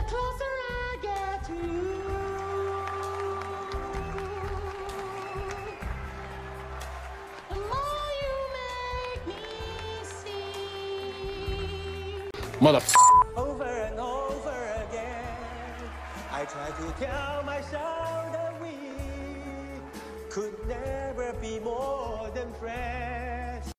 closer I get to you, the more you make me see. Over and over again, I try to tell myself that we could never be more than friends.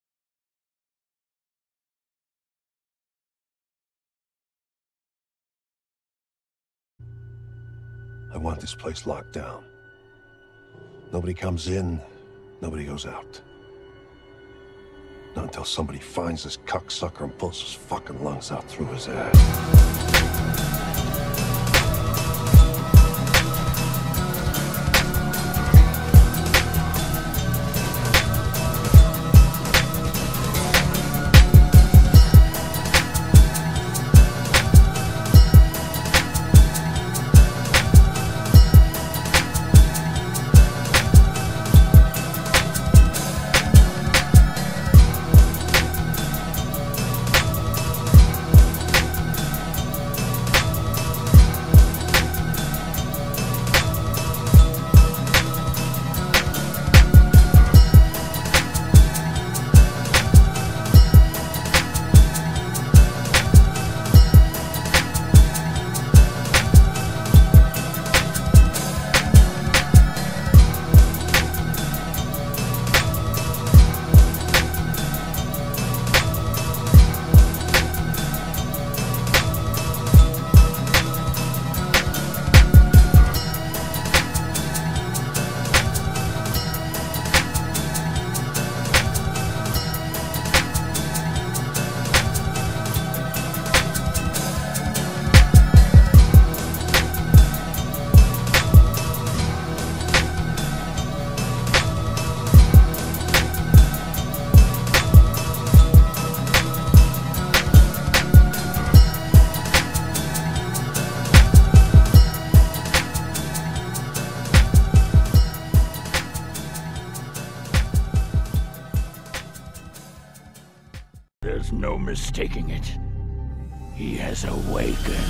I want this place locked down. Nobody comes in, nobody goes out. Not until somebody finds this cocksucker and pulls his fucking lungs out through his ass. There's no mistaking it. He has awakened.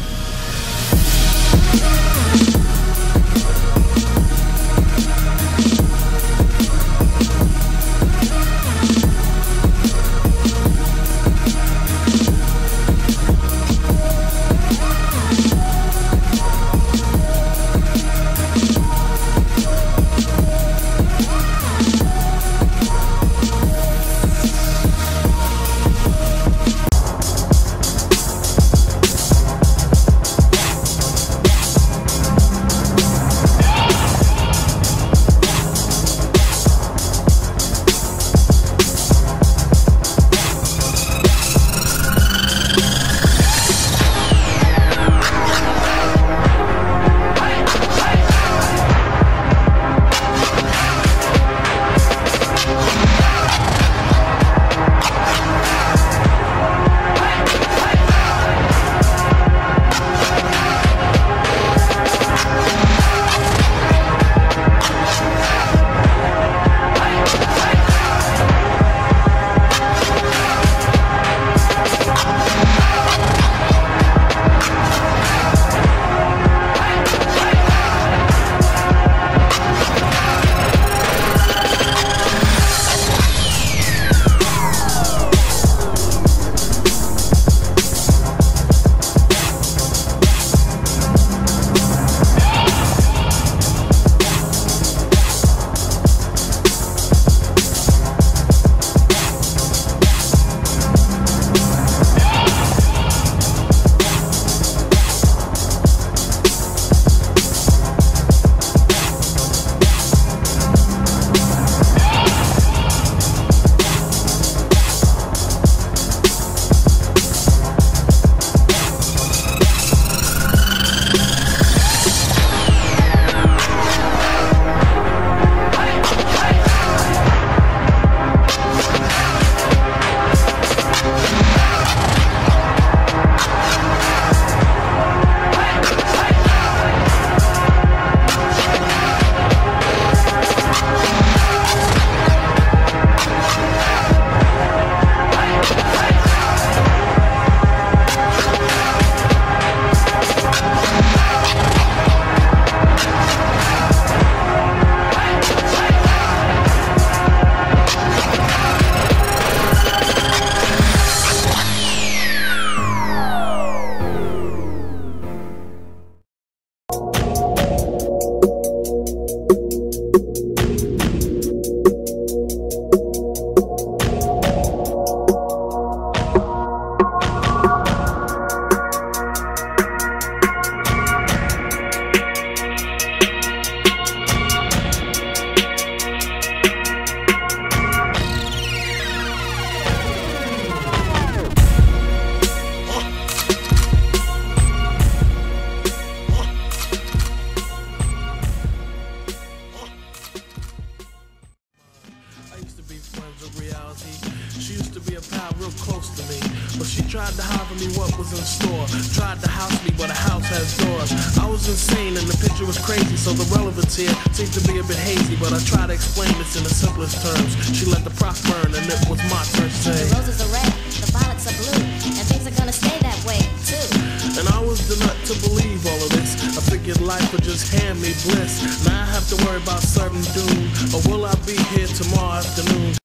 a pal real close to me, but she tried to hide from me what was in store. Tried to house me, but a house has doors. I was insane and the picture was crazy, so the relevance here seems to be a bit hazy, but I try to explain this in the simplest terms. She let the prop burn and it was my turn to say, the roses are red, the violets are blue, and things are gonna stay that way too. And I was the nut to believe all of this. I figured life would just hand me bliss. Now I have to worry about certain doom, or will I be here tomorrow afternoon?